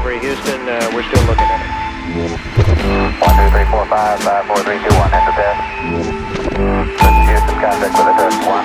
recovery, Houston. We're still looking at it. 1, 2, 3, 4, 5, 5, 4, 3, 2, 1. Enter test. Houston, contact with the test. 1.